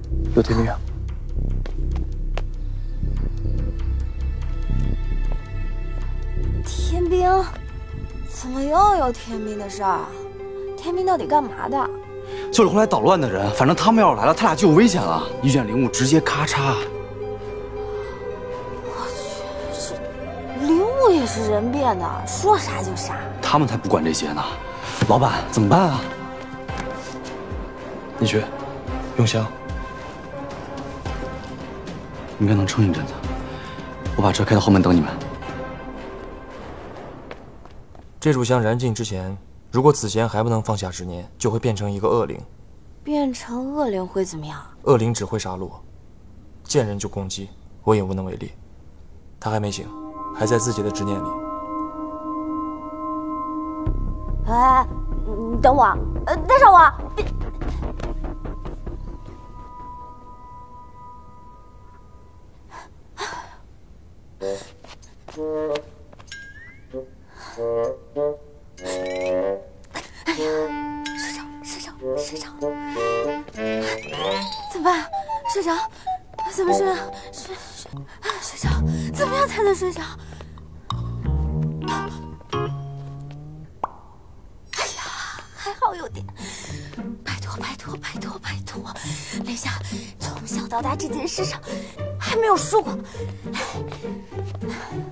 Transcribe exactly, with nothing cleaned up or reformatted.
有天命啊！ 天兵，怎么又有天兵的事儿啊？天兵到底干嘛的？ 就是后来捣乱的人，反正他们要是来了，他俩就有危险了。遇见灵物，直接咔嚓。 我去，这灵物也是人变的，说杀就杀。 他们才不管这些呢。老板，怎么办啊？你去，用香。应该能撑一阵子。我把车开到后门等你们。 这炷香燃尽之前，如果子贤还不能放下执念，就会变成一个恶灵。 变成恶灵会怎么样？ 恶灵只会杀戮，见人就攻击，我也无能为力。他还没醒，还在自己的执念里。 哎，你等我，呃，带上我。别哎呀，睡着，睡着，睡着，怎么办？睡着，怎么睡啊？睡睡睡着，怎么样才能睡着？哎呀，还好有电！拜托，拜托，拜托，拜托，莲香，从小到大这件事上还没有输过。